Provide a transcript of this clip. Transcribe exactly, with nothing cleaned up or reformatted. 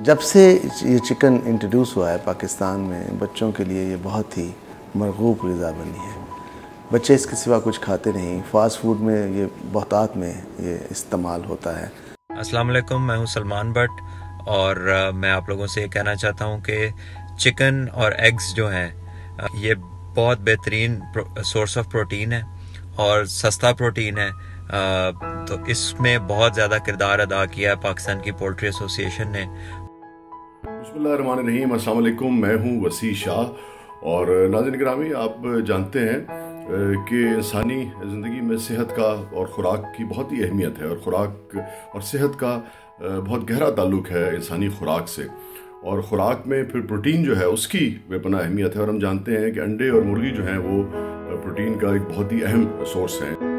जब से ये चिकन इंट्रोड्यूस हुआ है पाकिस्तान में, बच्चों के लिए ये बहुत ही मरगूब ग़िज़ा बनी है। बच्चे इसके सिवा कुछ खाते नहीं। फ़ास्ट फूड में ये बहुतात में ये इस्तेमाल होता है। अस्सलाम वालेकुम, मैं हूं सलमान बट और uh, मैं आप लोगों से ये कहना चाहता हूं कि चिकन और एग्स जो हैं uh, ये बहुत बेहतरीन सोर्स ऑफ प्रोटीन है और सस्ता प्रोटीन है। uh, तो इसमें बहुत ज़्यादा किरदार अदा किया है पाकिस्तान की पोल्ट्री एसोसिएशन ने। बिस्मिल्लाहिर्रहमानिर्रहीम, अस्सलाम वालेकुम। मैं हूं वसी शाह और नाज़रीन गिरामी, आप जानते हैं कि इंसानी ज़िंदगी में सेहत का और ख़ुराक की बहुत ही अहमियत है और ख़ुराक और सेहत का बहुत गहरा ताल्लुक़ है इंसानी ख़ुराक से। और ख़ुराक में फिर प्रोटीन जो है उसकी बेपनाह अहमियत है और हम जानते हैं कि अंडे और मुर्गी जो हैं वो प्रोटीन का एक बहुत ही अहम सोर्स हैं।